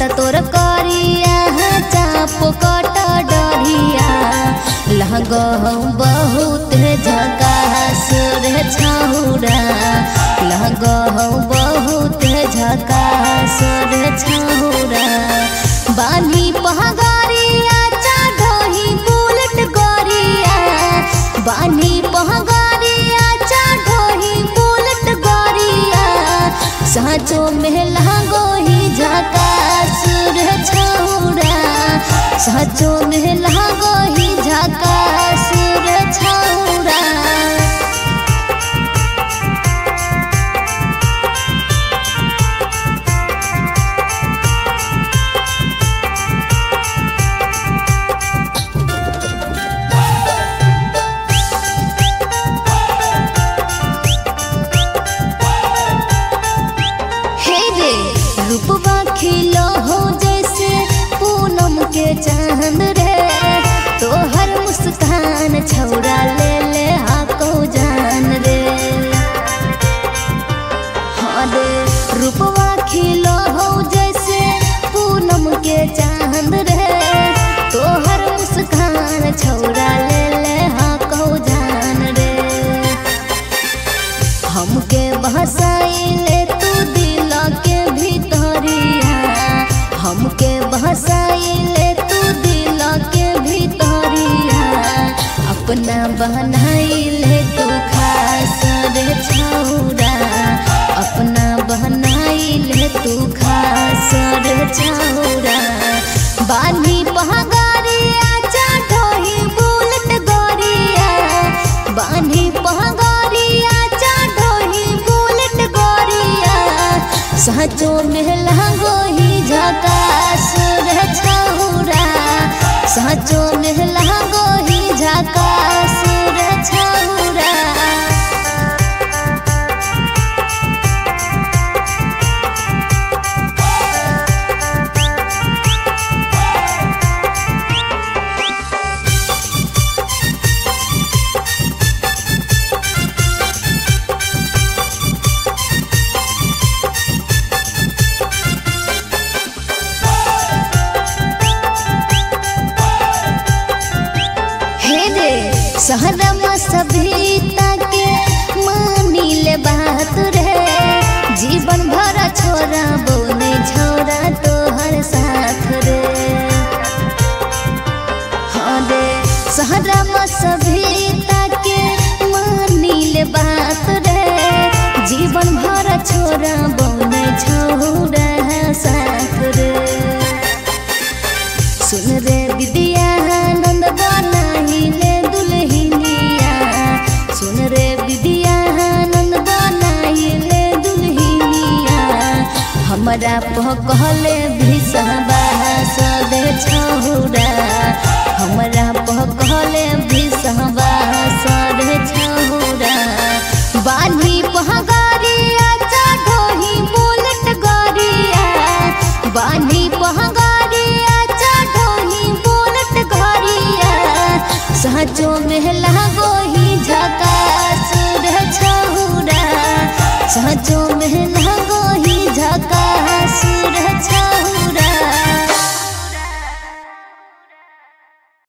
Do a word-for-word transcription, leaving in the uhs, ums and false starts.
तोर करिया चाप कट डरिया लगो बहुत झकास रे छौरा लगो बहुत झकास रे छौरा बानी पहगारिया चढ़ोही बुलेट गरिया बानी पहगारिया चढ़ोही बुलेट गरिया साँचो में लागो ही झकास रे छौरा साँचो में लागो ही झकास रे छौरा। रूपवा खिलो हो जैसे पूनम के चांद रे तोहर मुस्कान छौरा ले ले हाको जान रे हाँ रे रूपवा खिलो हो जैसे पूनम के चांद रे तोहर मुस्कान छौरा ले ले हाको जान रे हमके बहसाइले तू दिल के हमके बहसाइले तू दिल के भीतरिया अपना बहनाइले तू खास रे छौरा अपना बहनाइले तू खास रे छौरा बानी पहगारिया चढ़ोही बुलेट गरिया बानी पहगारिया चढ़ोही बुलेट गरिया साँचो में लागो ही झकास रे छौरा साँचो में लागो ही झकास रे छौरा। सहरमा सभीता के मानिले बात रे जीवन भर छोरा बोने छोरा तोहर साथ रे हाँ रे सहरमा सभीता के मानिले बात रे जीवन भर छोरा बोने छोरा साथ रे सुन रे विद्या आनंद बनाइले सुन रे विद्या आनंद बनाइले दुल्हनिया हमरा कहले भी सहबास दे छौरा हमरा कहले भी सहबास दे छौरा बानी पहगारिया चढ़ोही बुलेट गरिया बानी पहगारिया चढ़ोही बुलेट गरिया साँचो में